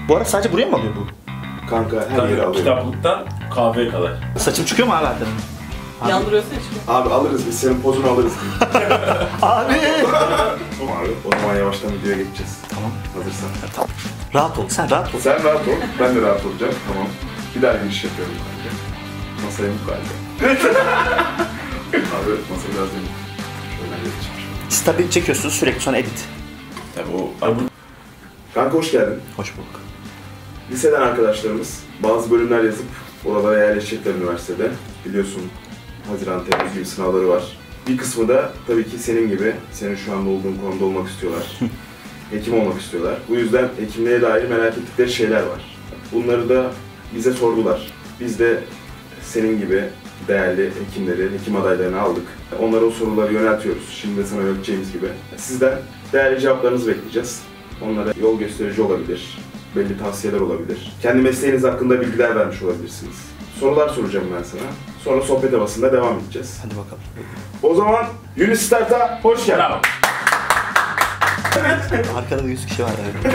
Bu arada sadece buraya mı alıyor bu? Kanka her yere alıyor. Kitaplıktan kahveye kadar. Saçım çıkıyor mu hala? Yandırıyorsun hiç. Abi alırız biz senin pozunu alırız. Abi! Abi o zaman yavaştan videoya geçeceğiz. Tamam. Hazırsan. Tamam. Rahat ol, sen rahat ol. Sen rahat ol, ben de rahat olacağım. Tamam. Bir daha giriş yapıyorum kanka. Masaya mı galiba? Abi masa biraz değil. Şöyle geçmiş. Stabil çekiyorsunuz sürekli, sonra edit. Tabii o... Abi, Kanka hoş geldin. Hoş bulduk. Liseden arkadaşlarımız bazı bölümler yazıp oralara yerleşecekler üniversitede. Biliyorsun Haziran, Temmuz gibi sınavları var. Bir kısmı da tabii ki senin gibi, senin şu anda olduğun konumda olmak istiyorlar. Hekim olmak istiyorlar. Bu yüzden hekimliğe dair merak ettikleri şeyler var. Bunları da bize sordular. Biz de senin gibi değerli hekimleri, hekim adaylarını aldık. Onlara o soruları yöneltiyoruz. Şimdi de sana öğreteceğimiz gibi. Sizden değerli cevaplarınızı bekleyeceğiz. Onlara yol gösterici olabilir, belli tavsiyeler olabilir. Kendi mesleğiniz hakkında bilgiler vermiş olabilirsiniz. Sorular soracağım ben sana. Sonra sohbet havasında devam edeceğiz. Hadi bakalım. O zaman Yunus Start'a hoş geldin. bravo. Arkada da 100 kişi var.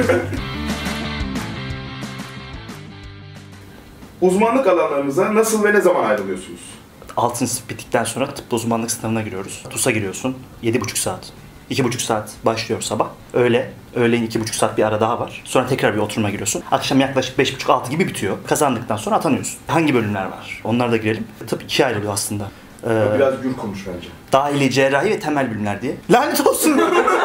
Uzmanlık alanlarınıza nasıl ve ne zaman ayrılıyorsunuz? Altın sınıf bittikten sonra tıp uzmanlık sınavına giriyoruz. TUS'a giriyorsun. 7,5 saat. 2,5 saat başlıyor sabah. Öğleyin 2,5 saat bir ara daha var. Sonra tekrar bir oturuma giriyorsun. Akşam yaklaşık 5,5-6 gibi bitiyor. Kazandıktan sonra atanıyorsun. Hangi bölümler var? Onlara da girelim. Tıp 2'ye ayrılıyor aslında. Biraz gür konuş bence. Dahili, cerrahi ve temel bilimler diye. Lanet olsun!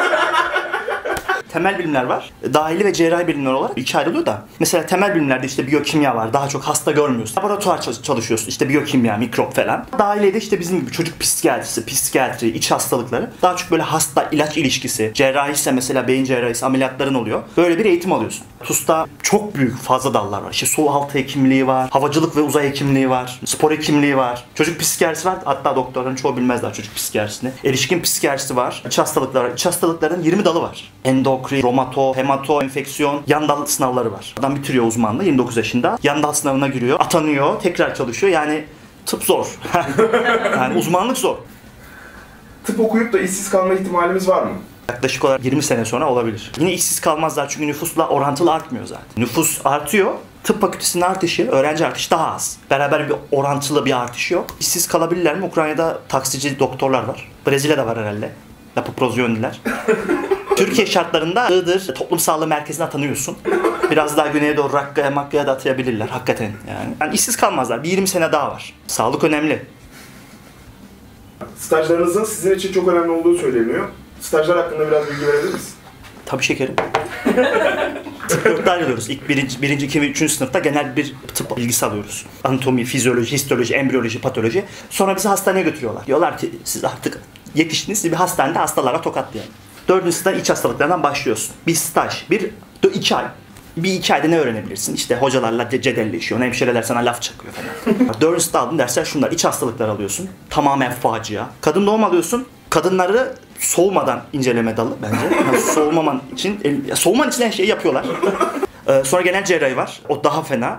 Temel bilimler var. Dahili ve cerrahi bilimler olarak ikiye ayrılıyor da. Mesela temel bilimlerde işte biyokimya var. Daha çok hasta görmüyorsun. Laboratuvar çalışıyorsun. İşte biyokimya, mikrop falan. Dahiliyede işte bizim gibi çocuk psikiyatrisi, psikiyatri, iç hastalıkları. Daha çok böyle hasta ilaç ilişkisi. Cerrahi ise mesela beyin cerrahisi ameliyatların oluyor. Böyle bir eğitim alıyorsun. TUS'ta çok büyük fazla dallar var. İşte su altı hekimliği var. Havacılık ve uzay hekimliği var. Spor hekimliği var. Çocuk psikiyatrisi var. Hatta doktorların çoğu bilmezler çocuk psikiyatrisini. Erişkin psikiyatrisi var. İç hastalıklar var. İç hastalıkların 20 dalı var. Endokrin, romato, hemato, enfeksiyon, yan dal sınavları var. Adam bitiriyor uzmanlığı 29 yaşında. Yan dal sınavına giriyor. Atanıyor. Tekrar çalışıyor. Yani tıp zor. Yani uzmanlık zor. Tıp okuyup da işsiz kalma ihtimalimiz var mı? Yaklaşık olarak 20 sene sonra olabilir. Yine işsiz kalmazlar çünkü nüfusla orantılı artmıyor zaten. Nüfus artıyor. Tıp fakültesinin artışı, öğrenci artışı daha az. Beraber bir orantılı bir artış yok. İşsiz kalabilirler mi? Ukrayna'da taksici doktorlar var. Brezilya'da var herhalde. Lapoprozyonliler. Türkiye şartlarında Iğdır Toplum Sağlığı Merkezi'ne atanıyorsun. Biraz daha güneye doğru Makka'ya da atayabilirler hakikaten yani işsiz kalmazlar. Bir 20 sene daha var. Sağlık önemli. Stajlarınızın sizin için çok önemli olduğu söyleniyor. Stajlar hakkında biraz bilgi verebilir misin? Tabii şekerim. Tıp 4'te ayrılıyoruz. İlk birinci, ikinci ve üçüncü sınıfta genel bir tıp bilgisi alıyoruz. Anatomi, fizyoloji, histoloji, embriyoloji, patoloji. Sonra bizi hastaneye götürüyorlar. Diyorlar ki siz artık yetiştiniz, bir hastanede hastalara tokatlayalım. 4. sınıfta iç hastalıklardan başlıyorsun. Bir staj, 2 ay. Bir 2 ayda ne öğrenebilirsin? İşte hocalarla cedelleşiyor, hemşireler sana laf çakıyor falan. 4. sınıfta aldığın dersler şunlar, iç hastalıklar alıyorsun. Tamamen facia. Kadın doğum alıyorsun. Kadınları soğumadan inceleme dalı bence. Yani soğuman için her şeyi yapıyorlar. Sonra genel cerrahi var. O daha fena.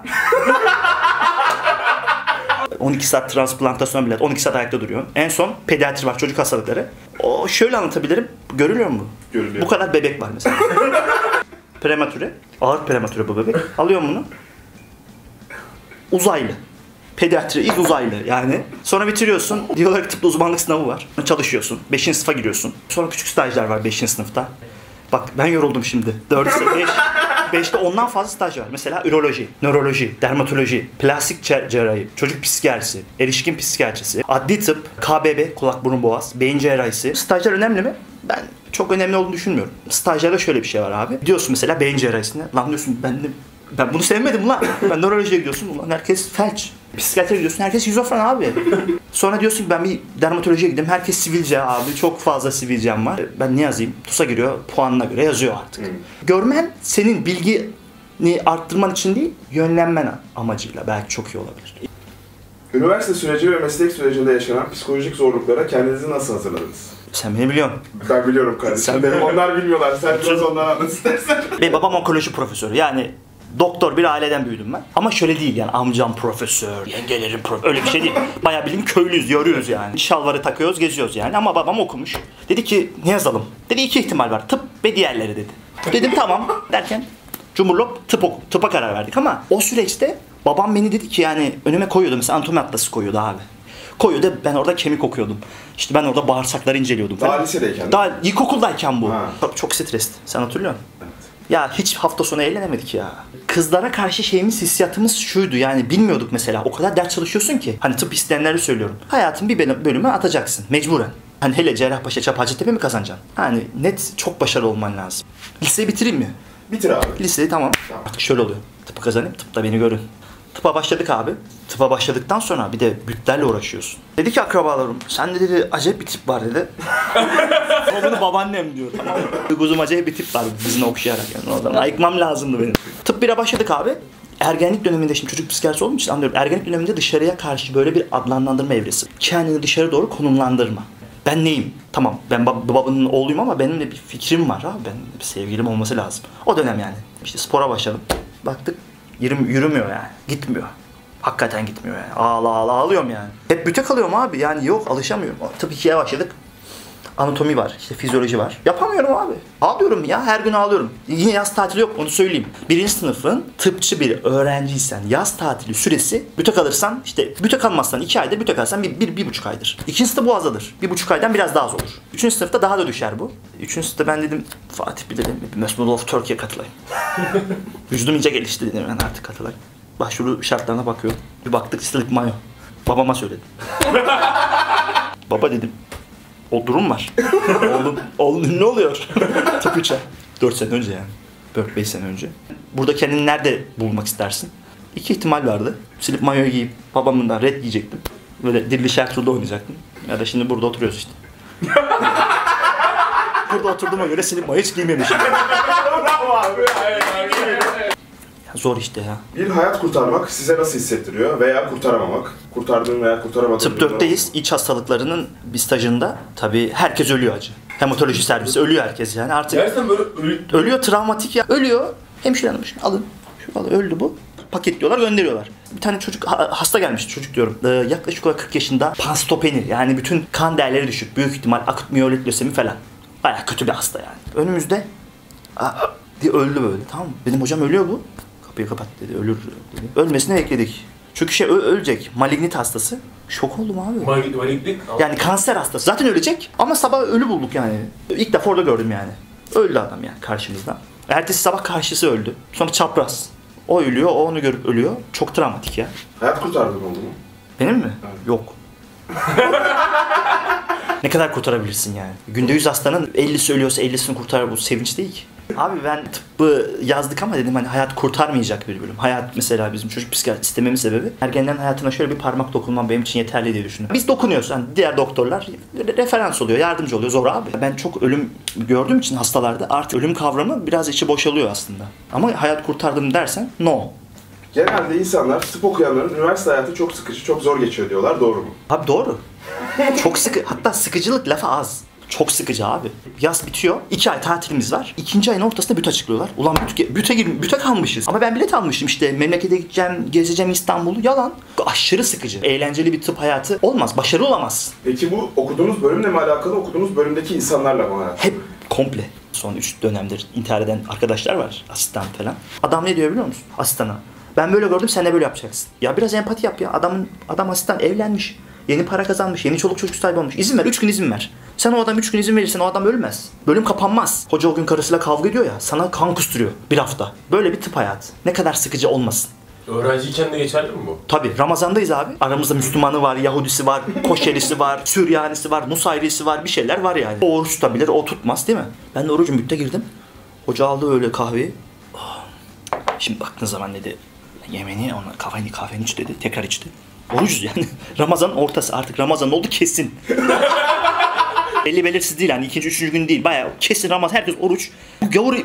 12 saat transplantasyon ameliyat, 12 saat ayakta duruyorsun. En son pediatri var, çocuk hastalıkları. O şöyle anlatabilirim. Görülüyor mu? Görülüyor. Bu kadar bebek var mesela. Prematüre. Ağır prematüre bu bebek. Alıyorum bunu. Uzaylı. Pediatri ilk uzaylı yani. Sonra bitiriyorsun. Diyorlar ki tıpta uzmanlık sınavı var. Çalışıyorsun. 5. sınıfa giriyorsun. Sonra küçük stajlar var 5. sınıfta. Bak ben yoruldum şimdi. 5'te ondan fazla staj var. Mesela üroloji, nöroloji, dermatoloji, plastik cerrahi, çocuk psikiyatrisi, erişkin psikiyatrisi, adli tıp, KBB, kulak burun boğaz, beyin cerrahisi. Stajlar önemli mi? Ben çok önemli olduğunu düşünmüyorum. Stajlarda şöyle bir şey var abi. Diyorsun mesela beyin cerrahisine. Lan diyorsun ben bunu sevmedim lan. Ben nörolojiye gidiyorsun. Ulan herkes felç. Psikiyatriye gidiyorsun. Herkes şizofren abi. Sonra diyorsun ki ben bir dermatolojiye gideyim. Herkes sivilce abi. Çok fazla sivilcem var. Ben ne yazayım? TUS'a giriyor. Puanına göre yazıyor artık. Görmen senin bilgini arttırman için değil, yönlenmen amacıyla belki çok iyi olabilir. Üniversite süreci ve meslek sürecinde yaşanan psikolojik zorluklara kendinizi nasıl hazırladınız? Sen beni biliyorsun. Ben biliyorum kardeşim. Onlar bilmiyorlar. Sen biraz ondan anlat istersen. Benim babam onkoloji profesörü. Yani doktor bir aileden büyüdüm ben. Ama şöyle değil yani amcam profesör, yengelerim profesör. Öyle bir şey değil. Bayağı bildiğin köylüyüz, yarıyoruz yani. Şalvarı takıyoruz, geziyoruz yani. Ama babam okumuş. Dedi ki ne yazalım? Dedi 2 ihtimal var. Tıp ve diğerleri dedi. Dedim tamam derken Cumhurlop tıpa karar verdik ama o süreçte babam beni dedi ki yani önüme koyuyordu mesela anatomi atlası koyuyordu abi. Koyuyordu ben orada kemik okuyordum. İşte ben orada bağırsakları inceliyordum falan. Daha lisedeyken. Daha ilkokuldayken bu. Ha. Çok stresli. Sen hatırlıyor musun? Ya hiç hafta sonu eğlenemedik ya. Kızlara karşı şeyimiz, hissiyatımız şuydu yani bilmiyorduk mesela. O kadar ders çalışıyorsun ki. Hani tıp isteyenleri söylüyorum. Hayatın bir bölümü atacaksın mecburen. Hani hele Cerrahpaşa, Hacettepe mi kazanacaksın? Hani net çok başarılı olman lazım. Liseyi bitireyim mi? Bitir abi. Liseyi tamam. Artık şöyle oluyor. Tıpı kazanayım, tıpta beni görün. Tıpa başladık abi. Tıpa başladıktan sonra bir de bütlerle uğraşıyorsun. Dedi ki akrabalarım, sende dedi acayip bir tip var dedi. O bunu babaannem diyor tamam mı? Kuzum acayip bir tip var dizini okşayarak yani. O zaman ayıkmam lazımdı benim. Tıp 1'e başladık abi. Ergenlik döneminde şimdi çocuk psikiyatrisi olduğum için anlıyorum. Ergenlik döneminde dışarıya karşı böyle bir adlandırma evresi. Kendini dışarı doğru konumlandırma. Ben neyim? Tamam ben babanın oğluyum ama benim de bir fikrim var abi. Benim bir sevgilim olması lazım. O dönem yani. İşte spora başladım. Baktık yürümüyor yani. Gitmiyor. Hakikaten gitmiyor yani. Ağlıyorum yani. Hep büte kalıyorum abi. Yani yok alışamıyorum. Tıp 2'ye başladık. Anatomi var, işte fizyoloji var. Yapamıyorum abi. Ağlıyorum ya, her gün ağlıyorum. Yine yaz tatili yok, onu söyleyeyim. 1. sınıfın tıpçı bir öğrenciysen yaz tatili süresi büte kalırsan, işte büte kalmazsan 2 ayda, büte kalırsan 1,5 aydır. 2. sınıfta bu azalır. 1,5 aydan biraz daha az olur. 3. sınıfta daha da düşer bu. 3. sınıfta ben dedim, Fatih bir dedim, Mesut of Turkey'e katılayım. Vücudum iyice gelişti dedim, ben artık katılayım. Başvuru şartlarına bakıyorum. Bir baktık slip mayo. Babama söyledim. Baba dedim. O durum var. Oğlum ne oluyor? Tıp 3'e. 4 sene önce yani. 4-5 sene önce. Burada kendini nerede bulmak istersin? 2 ihtimal vardı. Silip mayoyu giyip babamından red giyecektim. Böyle Dirli Şertuğ'da oynayacaktım. Ya da şimdi burada oturuyoruz işte. Burada oturduğuma göre silip mayo hiç giymemişim. Bravo abi. Zor işte ya. Bir hayat kurtarmak size nasıl hissettiriyor veya kurtaramamak? Kurtardığın veya kurtaramadığın... Tıp 4'teyiz. İç hastalıklarının bir stajında tabii herkes ölüyor acı. Hematoloji servisi ölüyor herkes yani artık. Gerçekten böyle Ölüyor travmatik ya. Ölüyor. Hemşire hanım şunu alın. Şu alın öldü bu. Paketliyorlar gönderiyorlar. Bir tane çocuk hasta gelmiş çocuk diyorum. Yaklaşık olarak 40 yaşında panstopeni yani bütün kan değerleri düşük. Büyük ihtimal akut miyeloid lösemi falan. Bayağı kötü bir hasta yani. Önümüzde diye öldü böyle tamam mı? Dedim hocam ölüyor bu. Kapıyı kapat dedi ölür dedi. Ölmesini bekledik. Çünkü ölecek. Malignit hastası. Şok oldum abi. Malignik. Yani kanser hastası. Zaten ölecek ama sabah ölü bulduk yani. İlk defa orada gördüm yani. Öldü adam yani karşımızda. Ertesi sabah karşısı öldü. Sonra çapraz. O ölüyor, o onu görüp ölüyor. Çok travmatik ya. Hayat kurtardın oldu mu? Benim mi? Evet. Yok. Ne kadar kurtarabilirsin yani? Günde 100 hastanın 50'si ölüyorsa 50'sini kurtarır bu sevinç değil ki. Abi ben tıbbı yazdık ama dedim hani hayat kurtarmayacak bir bölüm. Hayat mesela bizim çocuk psikiyatri istememin sebebi ergenlerin hayatına şöyle bir parmak dokunmam benim için yeterli diye düşünüyorum. Biz dokunuyoruz. Yani diğer doktorlar referans oluyor, yardımcı oluyor. Zor abi. Ben çok ölüm gördüğüm için hastalarda artık ölüm kavramı biraz içi boşalıyor aslında. Ama hayat kurtardım dersen no. Genelde insanlar tıp okuyanların üniversite hayatı çok sıkıcı, çok zor geçiyor diyorlar. Doğru mu? Abi doğru. Çok sıkı. Hatta sıkıcılık lafı az. Çok sıkıcı abi. Yaz bitiyor. 2 ay tatilimiz var. 2. ayın ortasında büt açıklıyorlar. Ulan büte kalmışız. Ama ben bilet almışım işte. Memlekete gideceğim, gezeceğim İstanbul'u. Yalan. Aşırı sıkıcı. Eğlenceli bir tıp hayatı olmaz. Başarılı olamaz. Peki bu okuduğunuz bölümle mi alakalı, okuduğunuz bölümdeki insanlarla mı alakalı? Hep komple. Son 3 dönemdir intihar eden arkadaşlar var. Asistan falan. Adam ne diyor biliyor musun? Asistana. Ben böyle gördüm sen de böyle yapacaksın. Ya biraz empati yap ya. Adam asistan evlenmiş. Yeni para kazanmış, yeni çoluk çocuk sahibi olmuş. İzin ver, 3 gün izin ver. Sen o adam 3 gün izin verirsen o adam ölmez. Bölüm kapanmaz. Hoca o gün karısıyla kavga ediyor ya, sana kan kusturuyor bir hafta. Böyle bir tıp hayatı. Ne kadar sıkıcı olmasın. Öğrenciyken de geçerli mi bu? Tabii, Ramazan'dayız abi. Aramızda Müslümanı var, Yahudisi var, Koşerisi var, Süryanisi var, Nusayrisi var, bir şeyler var yani. O oruç tutabilir, o tutmaz değil mi? Ben de orucun bütte girdim. Hoca aldı öyle kahveyi. Şimdi baktığın zaman dedi, yemeni ona kahveni iç dedi, tekrar içti. Orucuz yani. Ramazan'ın ortası. Artık Ramazan oldu kesin. Belli belirsiz değil yani. 2. 3. gün değil. Bayağı kesin Ramazan. Herkes oruç. Bu gavur...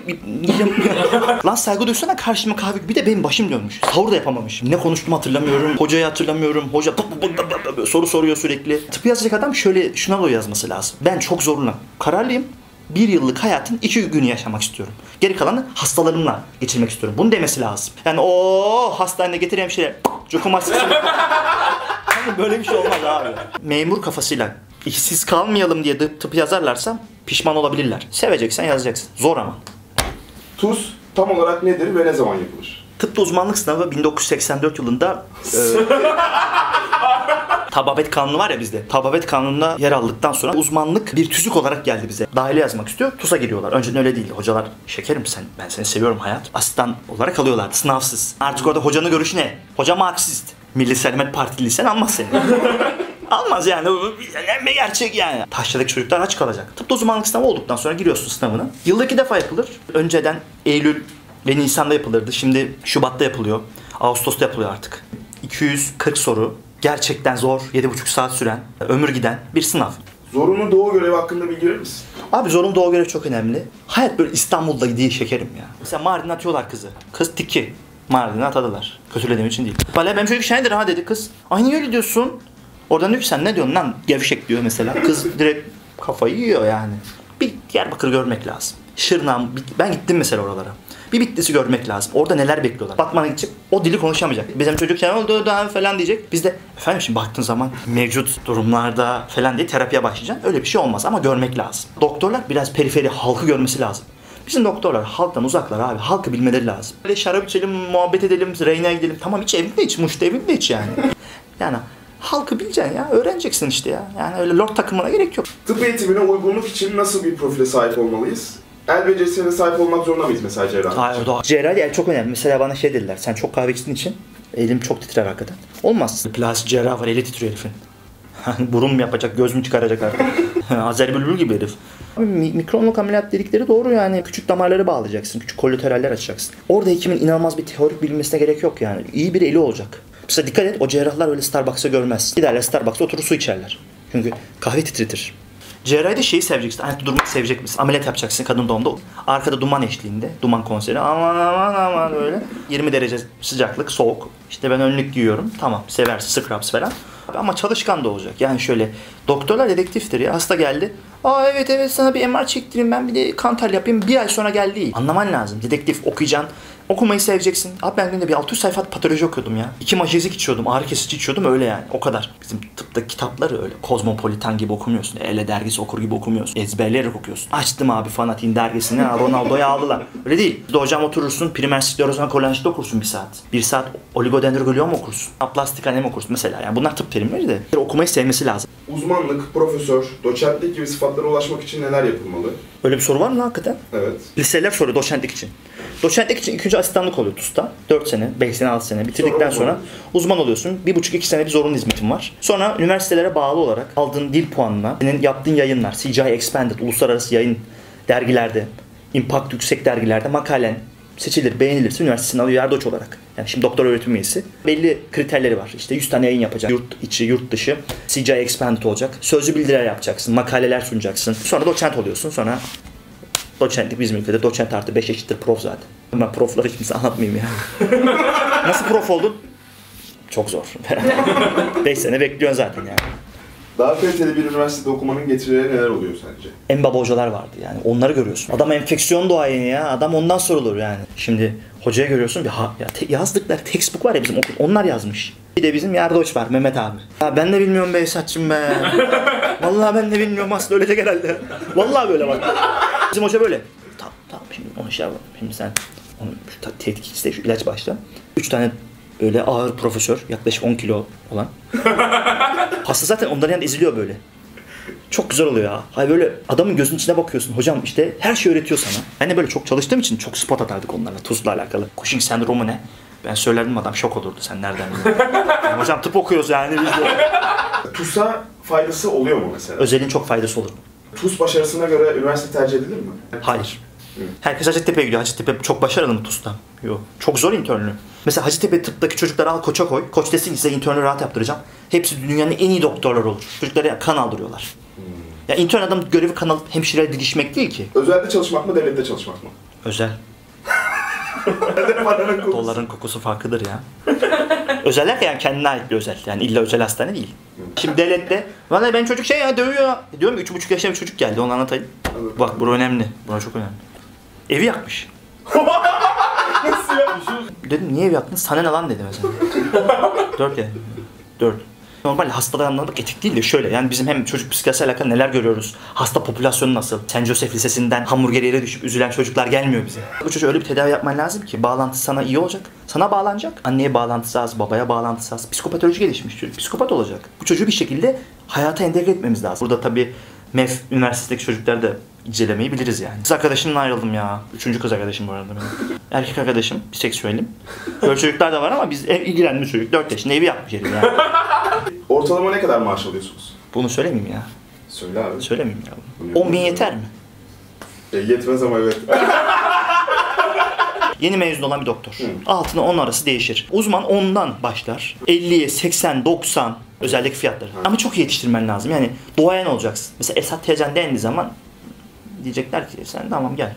Lan saygı duysana karşıma kahve... Bir de benim başım dönmüş. Sahur da yapamamışım. Ne konuştum hatırlamıyorum. Hocayı hatırlamıyorum. Hoca soru soruyor sürekli. Tıp yazacak adam şöyle şuna da yazması lazım. Ben çok zorlanım. Kararlıyım. 1 yıllık hayatın 2 günü yaşamak istiyorum. Geri kalanı hastalarımla geçirmek istiyorum. Bunu demesi lazım. Yani o hastanede getiren şeyler cukumasız. Böyle bir şey olmaz abi. Memur kafasıyla işsiz kalmayalım diye tıp yazarlarsa pişman olabilirler. Seveceksen yazacaksın. Zor ama. Tuz tam olarak nedir ve ne zaman yapılır? Tıpta uzmanlık sınavı 1984 yılında Tababet Kanunu var ya bizde. Tababet Kanunu'nda yer aldıktan sonra uzmanlık bir tüzük olarak geldi bize. Dahiliye yazmak istiyor, TUS'a giriyorlar. Önceden öyle değildi. Hocalar, şekerim ben seni seviyorum hayat. Asistan olarak alıyorlardı, sınavsız. Artık orada hocanın görüşü ne? Hoca Marksist. Milli Selamet Partiliysen almaz seni. Almaz yani. Bir gerçek yani. Taşradaki çocuklar aç kalacak. Tıpta uzmanlık sınavı olduktan sonra giriyorsun sınavına. Yılda 2 defa yapılır. Önceden Eylül ve Nisan'da yapılırdı. Şimdi Şubat'ta yapılıyor. Ağustos'ta yapılıyor artık. 240 soru. Gerçekten zor, 7,5 saat süren, ömür giden bir sınav. Zorunlu doğu görevi hakkında bilgi verir misin? Abi zorunlu doğu görevi çok önemli. Hayat böyle İstanbul'da değil şekerim ya. Mesela Mardin'e atıyorlar kızı. Kız tiki. Mardin'e atadılar. Kötülediğim için değil. Valla benim çocuk şeydir ha dedi kız. Ay niye öyle diyorsun? Oradan diyor ki sen ne diyorsun lan gevşek diyor mesela. Kız direkt kafayı yiyor yani. Bir Diyarbakır görmek lazım. Şırnağım, ben gittim mesela oralara. Bir Bitlis'i görmek lazım. Orada neler bekliyorlar. Batman'a gidecek, o dili konuşamayacak. Bizim çocuk şey oldu daha falan diyecek. Biz de efendim şimdi baktığın zaman mevcut durumlarda falan diye terapiye başlayacaksın. Öyle bir şey olmaz ama görmek lazım. Doktorlar biraz periferi, halkı görmesi lazım. Bizim doktorlar halktan uzaklar abi. Halkı bilmeleri lazım. Böyle şarap içelim, muhabbet edelim, Reyna'ya gidelim. Tamam iç evinde iç, Muş'ta evinde iç yani. Yani halkı bileceksin ya, öğreneceksin işte ya. Yani öyle lord takımına gerek yok. Tıp eğitimine uygunluk için nasıl bir profile sahip olmalıyız? El becerisine sahip olmak zorunda mıyız mesela cerrahi? Hayır, cerrahi el çok önemli. Mesela bana şey dediler, sen çok kahve içtiğin için elim çok titrer hakikaten. Olmaz. Plastik cerrah var, eli titriyor herifin. Burun mu yapacak, göz mü çıkaracak artık? Azer Bülbül gibi herif. Mikronluk ameliyat dedikleri doğru yani. Küçük damarları bağlayacaksın, küçük kolateraller açacaksın. Orada hekimin inanılmaz bir teorik bilmesine gerek yok yani. İyi bir eli olacak. Mesela dikkat et, o cerrahlar öyle Starbucks'a görmez. Giderler Starbucks'a oturur su içerler. Çünkü kahve titretir. Cerrahide şeyi seveceksin, ayakta durmak sevecek misin? Ameliyat yapacaksın kadın doğumda. Arkada duman eşliğinde, duman konseri. Aman aman aman öyle. 20 derece sıcaklık, soğuk. İşte ben önlük giyiyorum. Tamam, seversin, scrubs falan. Ama çalışkan da olacak. Yani şöyle, doktorlar dedektiftir ya. Hasta geldi. Aa evet sana bir MR çektireyim ben bir de kantar yapayım. Bir ay sonra gel değil. Anlaman lazım. Dedektif okuyacaksın. Okumayı seveceksin. Abi ben günde bir 600 sayfa patoloji okuyordum ya. 2 majezik içiyordum. Ağrı kesici içiyordum öyle yani. O kadar. Bizim tıptaki kitapları öyle kozmopolitan gibi okumuyorsun. Ele dergisi okur gibi okumuyorsun. Ezberleyerek okuyorsun. Açtım abi Fanatik'in dergisini. Ronaldo'yu aldılar. Öyle değil. Bir de hocam oturursun. Primer sklerozan kolanjit okursun 1 saat. 1 saat oligodendrogliom okursun. Aplastik anem okursun mesela. Yani bunlar tıp terimleri de. Okumayı sevmesi lazım. Uzmanlık, profesör, doçentlik gibi sıfatlara ulaşmak için neler yapılmalı? Öyle bir soru var mı hakikaten? Evet. Liseler soruyor doçentlik için. Doçentlik için ilk önce asistanlık oluyor TUS'ta. 4 sene, 5 sene, 6 sene bitirdikten sonra uzman oluyorsun. 1,5-2 sene bir zorunlu hizmetin var. Sonra üniversitelere bağlı olarak aldığın dil puanına, senin yaptığın yayınlar, CGI Expanded, uluslararası yayın dergilerde, impact yüksek dergilerde makalen seçilir, beğenilirse üniversite sınavı yardoç olarak. Yani şimdi doktor öğretim üyesi. Belli kriterleri var. İşte 100 tane yayın yapacak. Yurt içi, yurt dışı. CGI Expanded olacak. Sözlü bildiriler yapacaksın. Makaleler sunacaksın. Sonra doçent oluyorsun. Sonra doçentlik bizim ülkede. Doçent artı 5 eşittir prof zaten. Ben profları hiç kimse anlatmayayım yani. Nasıl prof oldun? Çok zor. 5 sene bekliyorsun zaten yani. Daha kaliteli bir üniversitede okumanın getirileri neler oluyor sence? En baba hocalar vardı yani. Onları görüyorsun. Adam enfeksiyon duayeni ya. Adam ondan sorulur yani. Şimdi hocaya görüyorsun. Yazdıkları textbook var ya bizim okul. Onlar yazmış. Bir de bizim yardoç var Mehmet abi. Ya ben de bilmiyorum be Esat'cığım be. Vallahi ben de bilmiyorum aslında ölecek herhalde. Vallahi böyle bak. Bizim hoca böyle. Tamam şimdi onu şey yapalım. Şimdi sen onu tetkik iste şu ilaç başla. 3 tane öyle ağır profesör yaklaşık 10 kilo olan. Hasta zaten onların yanında eziliyor böyle. Çok güzel oluyor ya. Hayır böyle adamın gözünün içine bakıyorsun. Hocam işte her şeyi öğretiyor sana. Ben de böyle çok çalıştığım için çok spot atardık onlarla. TUS'la alakalı. Cushing sendromu ne? Ben söylerdim adam şok olurdu. Sen nereden biliyorsun? Yani hocam tıp okuyoruz yani biz de. TUS'a faydası oluyor mu mesela? Özelin çok faydası olur. TUS başarısına göre üniversite tercih edilir mi? Hayır. Herkes Hacettepe'ye gidiyor. Hacettepe çok başarılı mı TUS'ta? Yok. Çok zor internlüğü. Mesela Hacettepe tıptaki çocukları al koça koy. Koç desin ki size internlüğü rahat yaptıracağım. Hepsi dünyanın en iyi doktorları olur. Çocuklara kan aldırıyorlar. Ya intern adam görevi kan alıp hemşireye didişmek değil ki. Özelde çalışmak mı, devlette çalışmak mı? Özel. Doların kokusu farklıdır ya. Özel derken yani kendine ait bir özel. Yani illa özel hastane değil. Şimdi devlette, vallahi ben çocuk şey ya dövüyor. Diyorum 3,5 yaşında bir çocuk geldi onu anlatayım. Bak bu önemli. Bu çok önemli. Evi yakmış. Nasıl ya? Dedim niye ev yaktın? Sana ne lan dedi mesela. 4 yani. 4. Normal hastalığı anlamak etik değil de şöyle. Yani bizim hem çocuk psikiyatrisiyle alakalı neler görüyoruz? Hasta popülasyonu nasıl? St. Joseph Lisesi'nden hamburger yere düşüp üzülen çocuklar gelmiyor bize. Bu çocuğa öyle bir tedavi yapman lazım ki bağlantısı sana iyi olacak. Sana bağlanacak. Anneye bağlantısı az, babaya bağlantısı az. Psikopatoloji gelişmiş çocuk. Psikopat olacak. Bu çocuğu bir şekilde hayata entegre etmemiz lazım. Burada tabii MEF üniversitedeki çocukları da incelemeyi biliriz yani. Kız arkadaşımla ayrıldım ya. 3. kız arkadaşım bu arada benim. Erkek arkadaşım, biseksüelim. Böyle çocuklar da var ama biz ilgilendiğimiz çocuk. 4 yaşında evi yapmış herif yani. Ortalama ne kadar maaş alıyorsunuz? Bunu söylemeyeyim ya. Söyle abi. Söylemeyeyim ya. 10.000 yeter mi? Yetmez ama evet. Yeni mezun olan bir doktor. Altına 10 arası değişir. Uzman 10'dan başlar. 50'ye, 80, 90 özellik fiyatları. Ama çok iyi yetiştirmen lazım. Yani doğayan olacaksın. Mesela Esat teyzen dendiği zaman diyecekler ki sen tamam gel.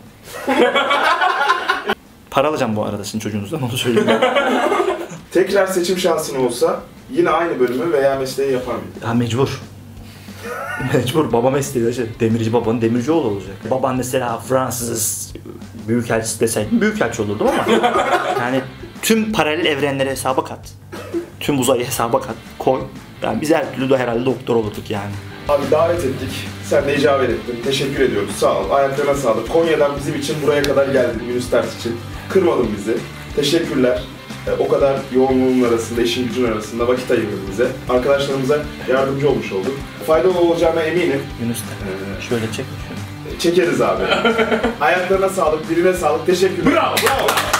Para alacağım bu arada sizin çocuğunuzdan, onu söyleyeyim. Tekrar seçim şansın olsa yine aynı bölümü veya mesleği yapar mıydın? Ya mecbur. Mecbur. Baba mesleği de demirci, babanın demircioğlu olacak. Baban mesela Fransız büyükelçisi deseydim büyükelçi olurdum ama yani tüm paralel evrenleri hesaba kat. Tüm uzayı hesaba kat. Koy. Yani biz her türlü de herhalde doktor olurduk yani. Abi davet ettik. Sen de icabet ettin. Teşekkür ediyoruz. Sağ ol. Ayaklarına sağlık. Konya'dan bizim için buraya kadar geldin. Yunus Ters için. Kırmadın bizi. Teşekkürler. O kadar yoğunluğun arasında, işin gücün arasında vakit ayırdın bize. Arkadaşlarımıza yardımcı olmuş olduk. Faydalı olacağına eminim. Yunus şöyle çek şunu. Çekeriz abi. Ayaklarına sağlık, diline sağlık. Teşekkürler. Bravo, bravo.